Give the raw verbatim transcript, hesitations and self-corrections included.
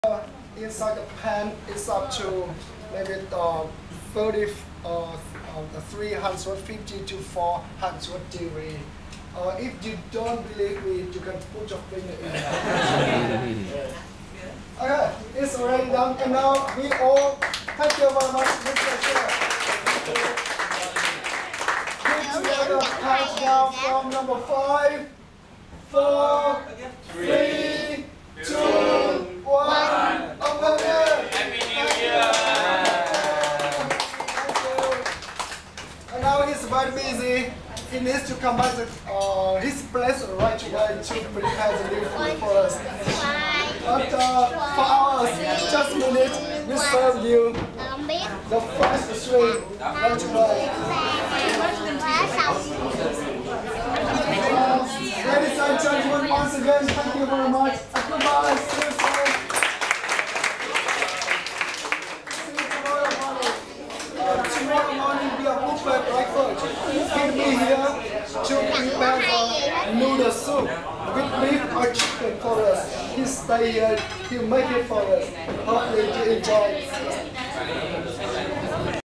Uh, inside the pan is up to maybe uh, thirty, uh, uh, three hundred fifty to four hundred degree. Uh, if you don't believe me, you can put your finger in there. Okay, it's already done, and now we all thank you very much, Mister Chair. Put together countdown from number five, four, three, two, one. Open it. Happy New Year! Thank you. And now he's very busy. He needs to come back to uh, his place right away to prepare the new food for us. After four hours, just a minute, we serve you the first three right away. Ladies and gentlemen, once again, thank you very much. Goodbye. See you soon. See you tomorrow morning. Uh, tomorrow morning, we have buffet breakfast. He'll be here to prepare the noodle soup with beef or chicken for us. He'll stay here. He'll make it for us. Hopefully, you enjoy.